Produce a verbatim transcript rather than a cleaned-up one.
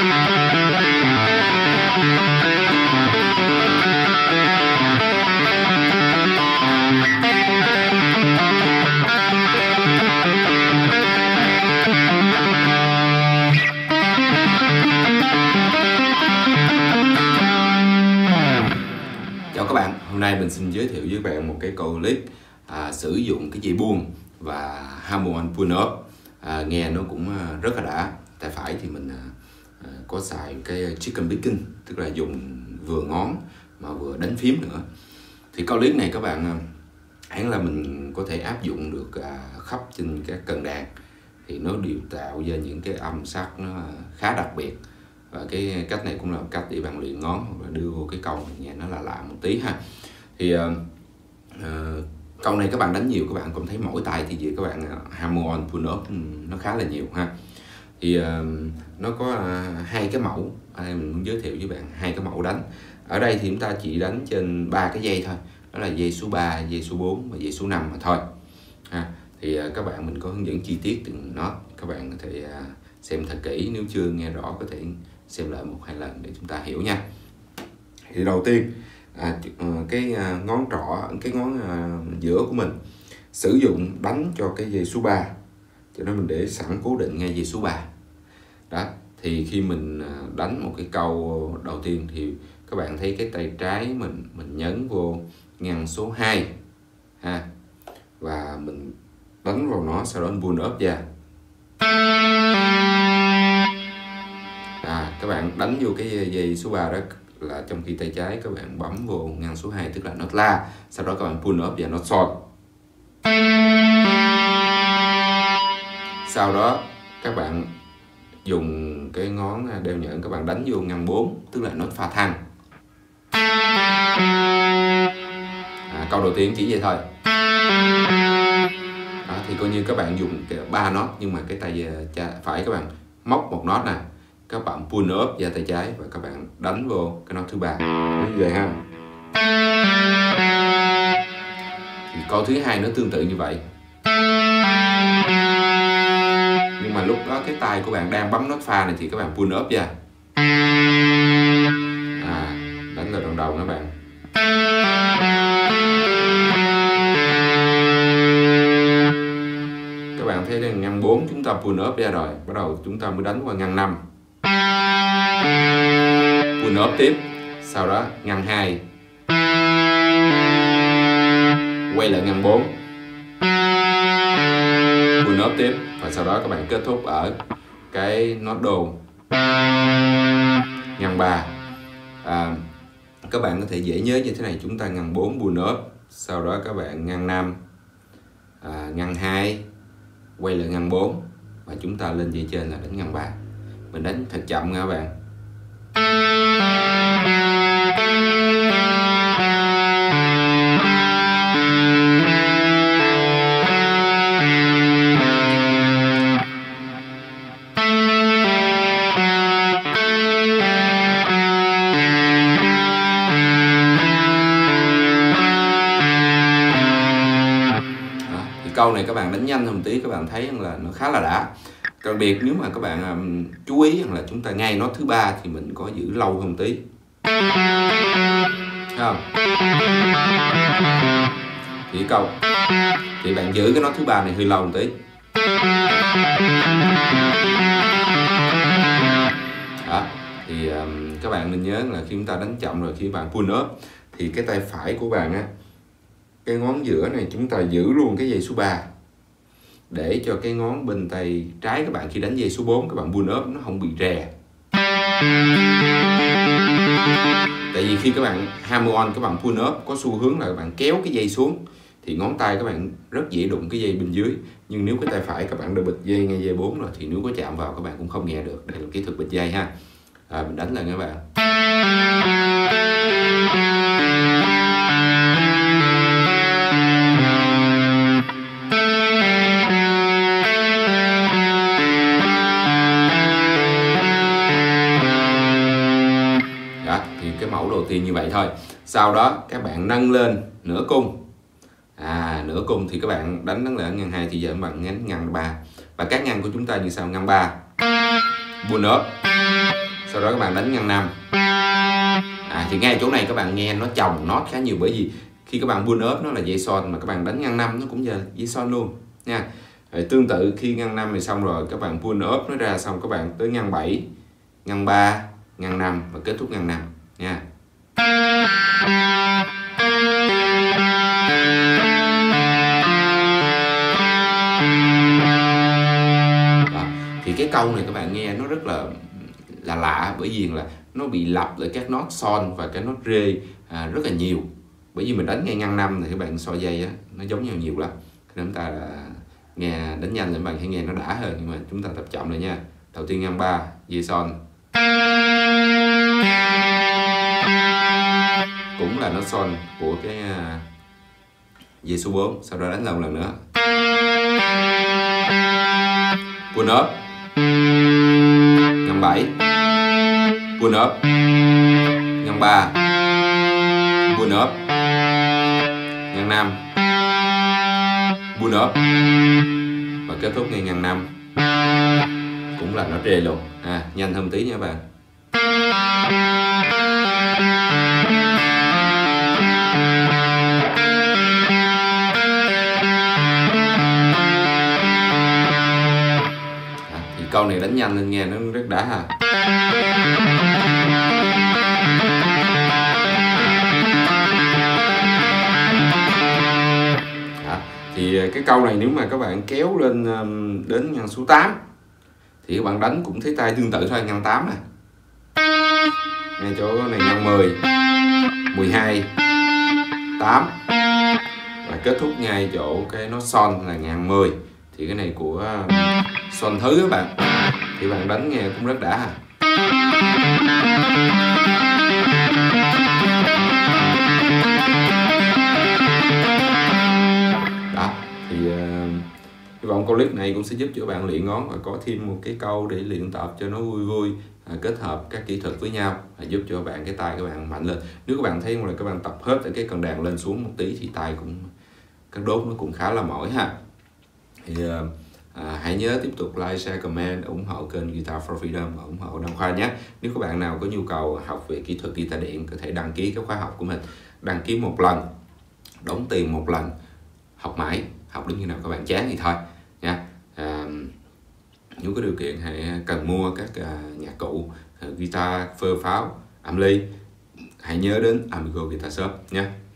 Chào các bạn, hôm nay mình xin giới thiệu với các bạn một cái câu clip à, sử dụng cái dây buông và hammer on pull up. à, Nghe nó cũng rất là đã. Tay phải thì mình à, có xài cái chicken picking, tức là dùng vừa ngón mà vừa đánh phím nữa. Thì câu clip này các bạn hẳn là mình có thể áp dụng được à, khắp trên các cần đàn. Thì nó đều tạo ra những cái âm sắc nó khá đặc biệt. Và cái cách này cũng là một cách để bạn luyện ngón và đưa vô cái câu này nghe nó là lạ một tí ha. Thì uh, uh, câu này các bạn đánh nhiều, các bạn cũng thấy mỗi tay thì gì các bạn hammer on pull up nó khá là nhiều ha. Thì uh, nó có uh, hai cái mẫu, ở đây mình muốn giới thiệu với bạn hai cái mẫu đánh. Ở đây thì chúng ta chỉ đánh trên ba cái dây thôi, đó là dây số ba, dây số bốn và dây số năm mà thôi ha. Thì uh, các bạn mình có hướng dẫn chi tiết từng nốt, các bạn có thể uh, xem thật kỹ, nếu chưa nghe rõ có thể xem lại một hai lần để chúng ta hiểu nha. Thì đầu tiên à, cái ngón trỏ, cái ngón à, giữa của mình sử dụng đánh cho cái dây số ba, cho nên mình để sẵn cố định ngay dây số ba đó. Thì khi mình đánh một cái câu đầu tiên thì các bạn thấy cái tay trái mình mình nhấn vô ngăn số hai ha, và mình đánh vào nó, sau đó mình pull up ra. À, các bạn đánh vô cái dây số ba đó là trong khi tay trái các bạn bấm vô ngăn số hai, tức là nốt la, sau đó các bạn pull up và nốt son. Sau đó các bạn dùng cái ngón đeo nhẫn các bạn đánh vô ngăn bốn, tức là nốt pha thăng. À, câu đầu tiên chỉ vậy thôi. Đó, thì coi như các bạn dùng ba nốt, nhưng mà cái tay phải các bạn móc một nốt nè, các bạn pull up ra tay trái và các bạn đánh vô cái nốt thứ ba như vậy ha. Thì câu thứ hai nó tương tự như vậy, nhưng mà lúc đó cái tay của bạn đang bấm nốt pha này thì các bạn pull up ra. À, đánh vào đoạn đầu nữa bạn. Các bạn thấy đây ngăn bốn chúng ta pull up ra rồi, bắt đầu chúng ta mới đánh qua ngăn năm, pull up tiếp, sau đó ngăn hai, quay lại ngăn bốn, pull up tiếp, và sau đó các bạn kết thúc ở cái nốt đồ ngăn ba. À, các bạn có thể dễ nhớ như thế này, chúng ta ngăn bốn pull up, sau đó các bạn ngăn năm, à, ngăn hai, quay lại ngăn bốn, và chúng ta lên dây trên là đánh ngăn ba. Mình đánh thật chậm nha các bạn. Câu này các bạn đánh nhanh hơn một tí, các bạn thấy là nó khá là đã. Đặc biệt nếu mà các bạn um, chú ý rằng là chúng ta ngay nốt thứ ba thì mình có giữ lâu hơn một tí, không? Thì câu thì bạn giữ cái nốt thứ ba này hơi lâu một tí. Đó. Thì um, các bạn nên nhớ là khi chúng ta đánh chậm rồi, khi bạn pull up thì cái tay phải của bạn á, cái ngón giữa này chúng ta giữ luôn cái dây số ba, để cho cái ngón bên tay trái các bạn khi đánh dây số bốn các bạn pull up nó không bị rè. Tại vì khi các bạn hammer on các bạn pull up có xu hướng là các bạn kéo cái dây xuống thì ngón tay các bạn rất dễ đụng cái dây bên dưới. Nhưng nếu cái tay phải các bạn đã bịt dây ngay dây bốn rồi thì nếu có chạm vào các bạn cũng không nghe được. Đây là kỹ thuật bịt dây ha. À, mình đánh lại các bạn. Mẫu đầu tiên như vậy thôi. Sau đó các bạn nâng lên nửa cung. À, nửa cung thì các bạn đánh đánh lại ngăn hai thì giờ các bạn nhấn ngăn ba. Và các ngăn của chúng ta như sau: ngăn ba, pull up, sau đó các bạn đánh ngăn năm. À, thì ngay chỗ này các bạn nghe nó chồng nốt khá nhiều, bởi vì khi các bạn pull up nó là dây son, mà các bạn đánh ngăn năm nó cũng là dây son luôn nha. Rồi, tương tự khi ngăn năm thì xong rồi, các bạn pull up nó ra xong các bạn tới ngăn bảy, ngăn ba, ngăn năm và kết thúc ngăn năm nha. Đó. Thì cái câu này các bạn nghe nó rất là là lạ, bởi vì là nó bị lặp lại các nốt son và cái nốt rê à, rất là nhiều. Bởi vì mình đánh ngay ngăn năm thì các bạn so dây á, nó giống nhau nhiều lắm. Nên chúng ta là nghe đánh nhanh thì các bạn hãy nghe nó đã hơn, nhưng mà chúng ta tập chậm lại nha. Đầu tiên ngăn ba, dây son, cũng là nốt son của cái uh, dây số bốn, sau đó đánh lần lần nữa. Pull up, ngăn bảy, pull up, ngăn ba, pull up, ngăn năm, pull up và kết thúc ngay ngăn năm, cũng là nó rê luôn. À, nhanh hơn tí nha các bạn. À, thì câu này đánh nhanh nên nghe nó rất đã ha. Thì cái câu này nếu mà các bạn kéo lên đến ngăn số tám thì các bạn đánh cũng thấy tay tương tự thôi, ngăn tám nè, ngay chỗ này ngăn mười, mười hai, tám và kết thúc ngay chỗ cái nốt son là ngăn mười. Thì cái này của son thứ các bạn, thì bạn đánh nghe cũng rất đã ha. Hy vọng clip này cũng sẽ giúp cho các bạn luyện ngón và có thêm một cái câu để luyện tập cho nó vui vui, à, kết hợp các kỹ thuật với nhau, à, giúp cho bạn cái tay các bạn mạnh lên. Nếu các bạn thấy là các bạn tập hết ở cái cần đàn lên xuống một tí thì tay cũng các đốt nó cũng khá là mỏi ha. Thì à, hãy nhớ tiếp tục like, share, comment, ủng hộ kênh Guitar for Freedom và ủng hộ Đăng Khoa nhé. Nếu các bạn nào có nhu cầu học về kỹ thuật guitar điện có thể đăng ký các khóa học của mình, đăng ký một lần, đóng tiền một lần, học mãi, học đến khi nào các bạn chán thì thôi nha. À, nếu có điều kiện hãy cần mua các uh, nhạc cụ, uh, guitar, phơ pháo, âm ly, hãy nhớ đến Amigo Guitar Shop nhé.